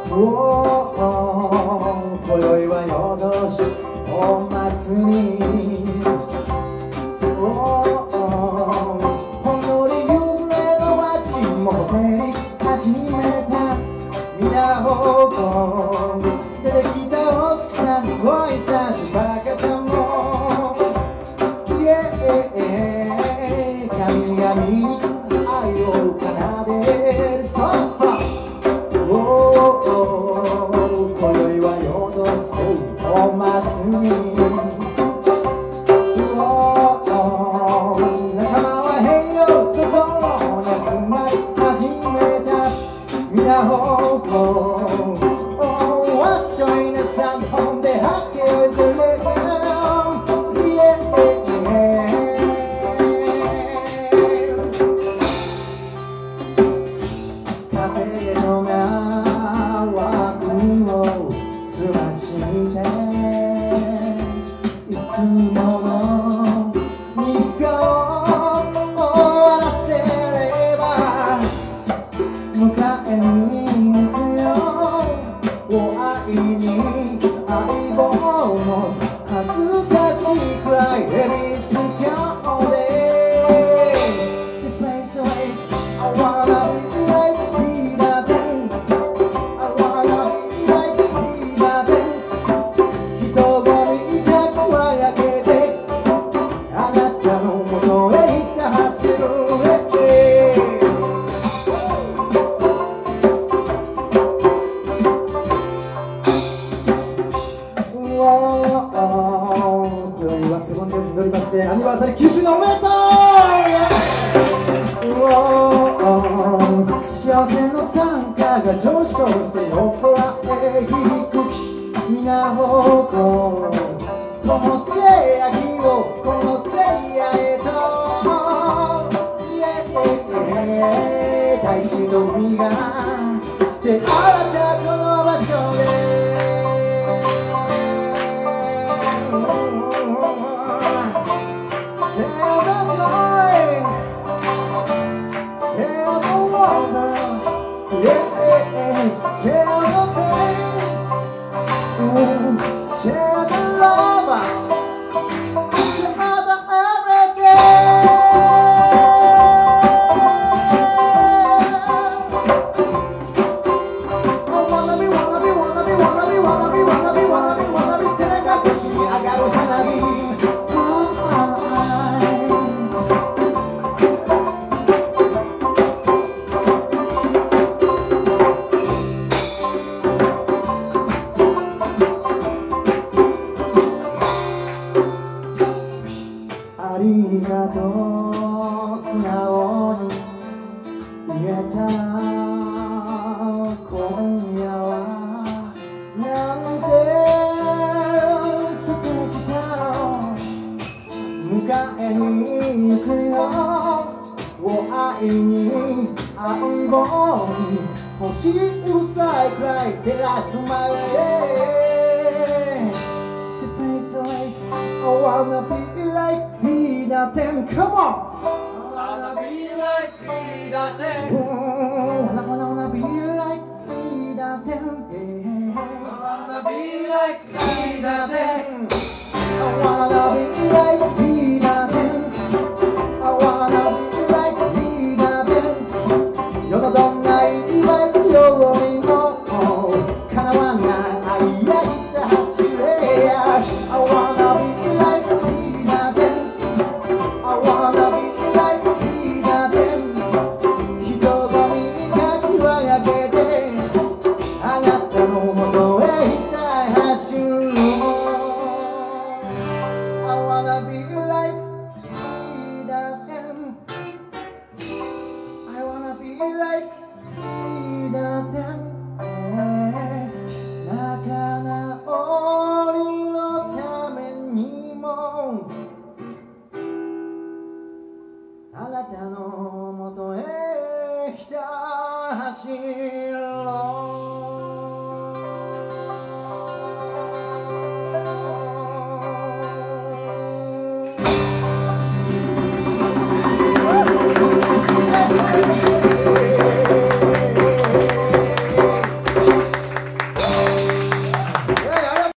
今宵は夜通しお祭りほんのり夢の街も照り始めた皆方向出てきた奥さんご挨拶バカちゃんも神々に愛を奏でるそうそう今宵は夜通しお祭り仲間は平洋外の夏まり始めた皆方向わっしょいな3本で吐きずれる風のが枠をすましていつもの日課を終わらせれば迎えに行くよお会いに相棒も恥ずかしいくらいヘビース今日で To play so late I wanna be like Peter Pan I wanna be like Peter Pan 人混みで輝けてあなたの元へひた走る今宵はセブンデーズに乗りましてアニバーサリー9周年おめでとう幸せの参加が上昇して横らへ響く皆方向友せやぎをこのせりやへと大地の海が出会ったこの場所でShare the love, share the everything. I wanna be, wanna be, wanna be, wanna be, wanna be, wanna be, wanna be, wanna be. 背中越しに上がる花火。ありがとう素直に言えた今夜はなんて素敵だ迎えに行くよお会いに相棒に星うるさいくらい照らすまでI wanna be like Peter Pan, come on! I wanna be like Peter Pan. I wanna be like Peter Pan. I wanna be like Peter Pan. I wanna be like Peter Pan. I wanna be like Peter Pan. 世のどんないわゆようにも叶わない愛やいた走れや I wanna be like Peter Pan I wanna be like Peter Pan 人混みかき分けてあなたの元へひた走る I wanna be like Peter Pan I wanna be like Peter Pan 仲直りのためにもあなたの元へひた走る